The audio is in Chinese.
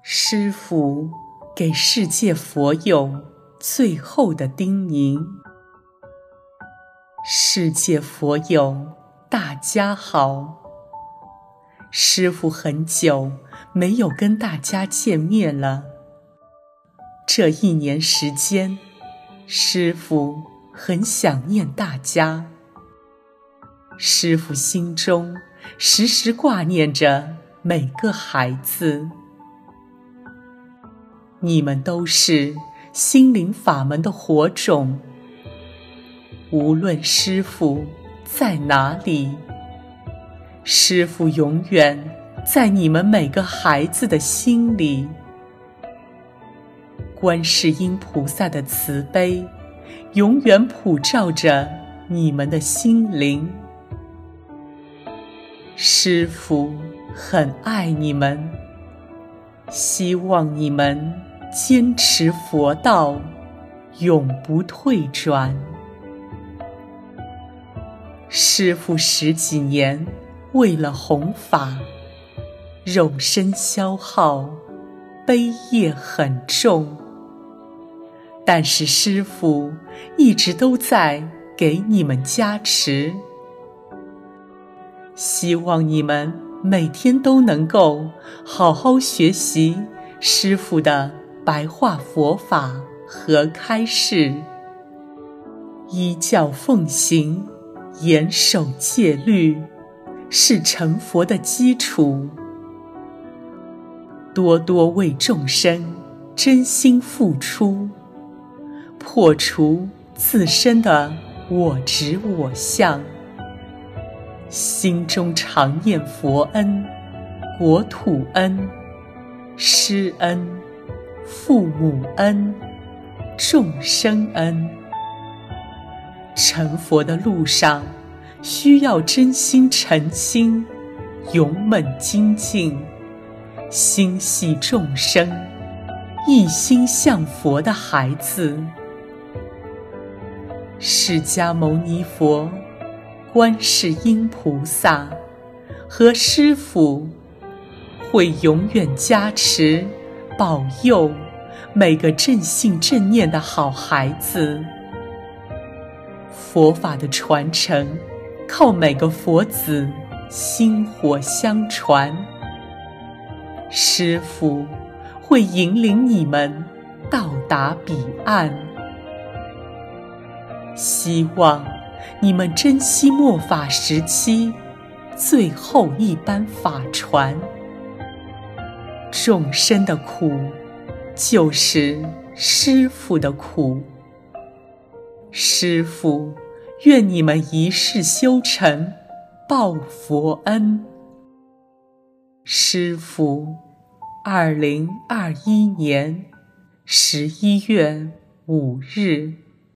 师父给世界佛友最后的叮咛。世界佛友，大家好。师父很久没有跟大家见面了。这1年时间，师父很想念大家。师父心中时时挂念着每个孩子。你们都是心灵法门的火种，无论师父在哪里，师父永远在你们每个孩子的心里。观世音菩萨的慈悲永远普照着你们的心灵。师父很爱你们，希望你们坚持佛道，永不退转。师父10几年为了弘法，肉身消耗，悲业很重。但是师父一直都在给你们加持，希望你们每天都能够好好学习师父的白话佛法和开示，依教奉行，严守戒律，是成佛的基础。多多为众生真心付出，破除自身的我执我相，心中常念佛恩、国土恩、师恩、父母恩、众生恩。成佛的路上，需要真心诚心，勇猛精进，心系众生，一心向佛的孩子。释迦牟尼佛、观世音菩萨和师父会永远加持保佑每个正信正念的好孩子。佛法的传承靠每个佛子薪火相传，师父会引领你们到达彼岸。希望你们珍惜末法时期最后一班法传。众生的苦就是师父的苦。师父愿你们一世修成报佛恩。师父2021年11月5日。